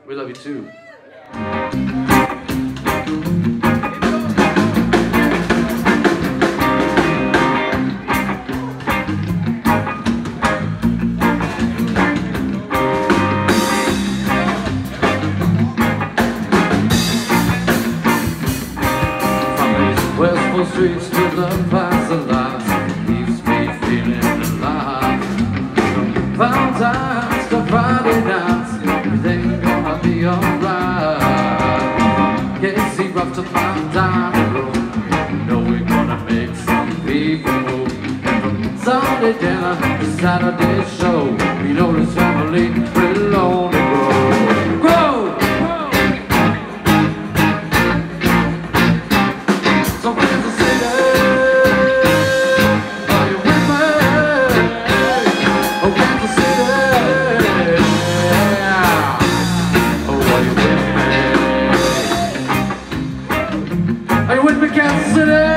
We love you too. Westful streets to the plaza lights leaves me feeling alive. From Valentine's to Friday nights, everything gonna be alright. Casey rough to my dining room, you know we're gonna make some people move. And from Sunday dinner to Saturday show, we know this family will only grow. Kansas City.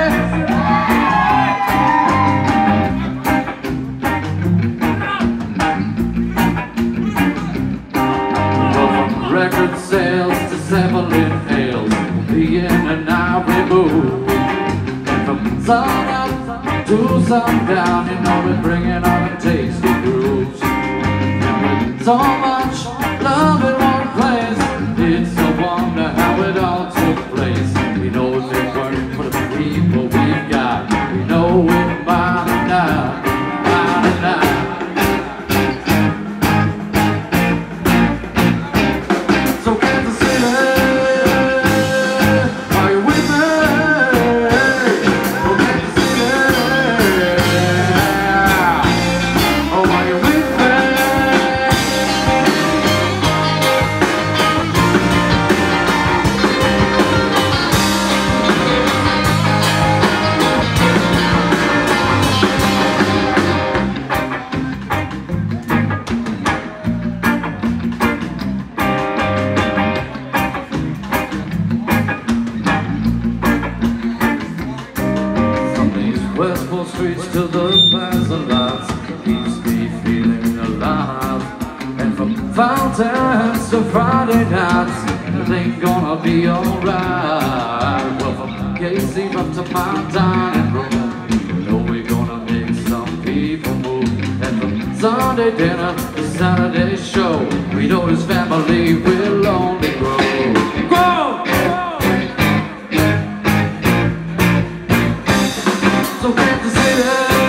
Well, from record sales to Zeppelin ales, we'll be in an every mood. And from sun up to sundown, you know we're bringing on the tasty grooves. And with so much love in one place, it's a wonder how it all took place. We know it weren't for the people we've got. We know it by now, by now. So Kansas City, are you with me? Oh Kansas City, oh are you with me? Westful streets to the plaza lights keeps me feeling alive. And from fountains to Friday nights, everything gonna be alright. Well, from Casey up to my dining room, you know we're gonna make some people move. And from Sunday dinner to Saturday show, we know this family will only grow. So Kansas City,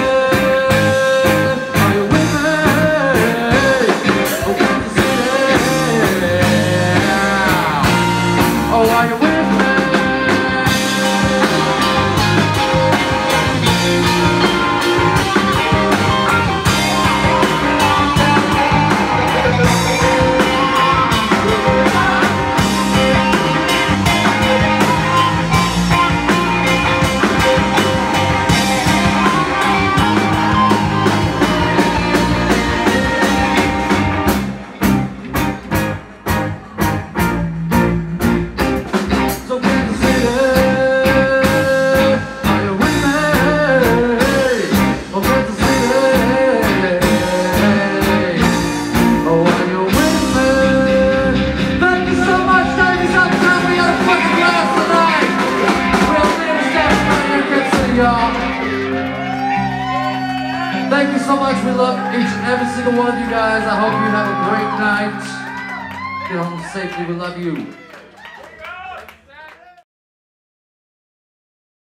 are you with me? Oh Kansas City, oh are you with me? Thank you so much. We love each and every single one of you guys. I hope you have a great night. Get home safely. We love you.